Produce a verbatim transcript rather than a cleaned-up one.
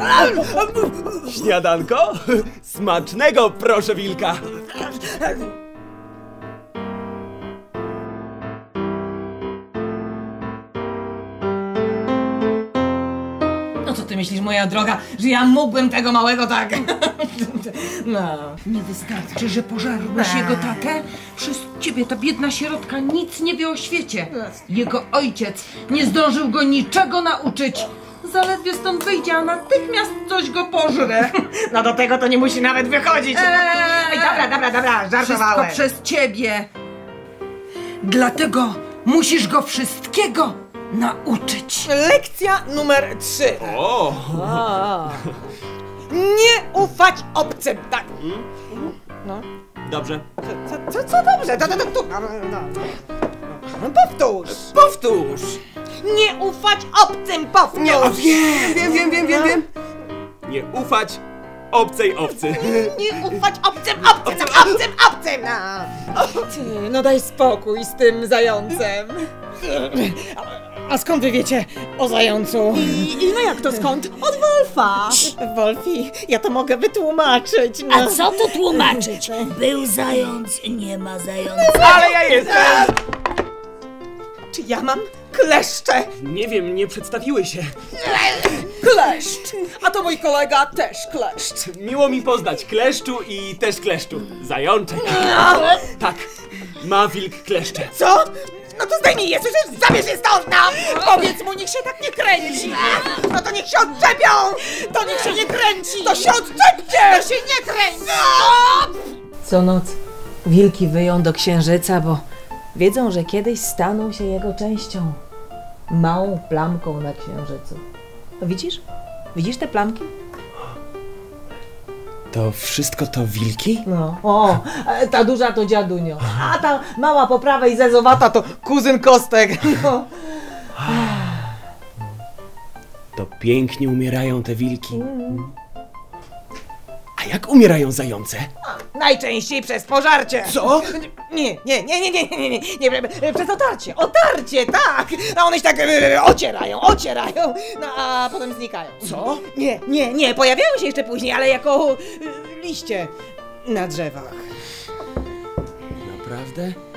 Śniadanko? Smacznego, proszę wilka! No co ty myślisz, moja droga, że ja mógłbym tego małego tak... No. Nie wystarczy, że pożarłeś jego tatę? Przez ciebie ta biedna sierotka nic nie wie o świecie. Jego ojciec nie zdążył go niczego nauczyć. Zaledwie stąd wyjdzie, a natychmiast coś go pożre. No do tego to nie musi nawet wychodzić. Eee, dobra, dobra, dobra, żartowałem. Wszystko przez ciebie. Dlatego musisz go wszystkiego nauczyć. Lekcja numer trzy. O! Nie ufać obcym, tak? No. Dobrze. Co, co, co dobrze? To, to, to, to. No, no, no. Powtórz! Powtórz! Nie ufać obcym, powtórz! Nie, o, wiem, wiem, wiem, wiem, wiem, wiem. Nie ufać obcej owcy. Nie ufać obcym, obcym, obcym, obcym! No. Ty, no daj spokój z tym zającem. A, a skąd wy wiecie o zającu? I, i no jak to skąd? Od Wolfa. Wolfi, ja to mogę wytłumaczyć. No. A co tu tłumaczyć? Był zając, nie ma zająca. Ale ja jestem! Czy ja mam kleszcze? Nie wiem, nie przedstawiły się. Kleszcz! A to mój kolega też kleszcz. Miło mi poznać kleszczu i też kleszczu. Zajączek. Tak, ma wilk kleszcze. Co? No to zdejmij je, słyszysz? Zabierz je stąd, no! Powiedz mu, niech się tak nie kręci! No to niech się odczepią! To niech się nie kręci! To się odczepcie! To się nie kręci! Co noc wilki wyją do księżyca, bo wiedzą, że kiedyś staną się jego częścią. Małą plamką na księżycu. Widzisz? Widzisz te plamki? To wszystko to wilki? No. O, ta duża to dziadunio, a ta mała po prawej zezowata to kuzyn Kostek. No. To pięknie umierają te wilki. A jak umierają zające? Najczęściej przez pożarcie! Co? Nie, nie, nie, nie, nie, nie, nie, nie, nie, przez otarcie, otarcie, tak! A one się tak e, ocierają, ocierają, no a potem znikają. Co? Nie, nie, nie, pojawiają się jeszcze później, ale jako e, liście na drzewach. Naprawdę?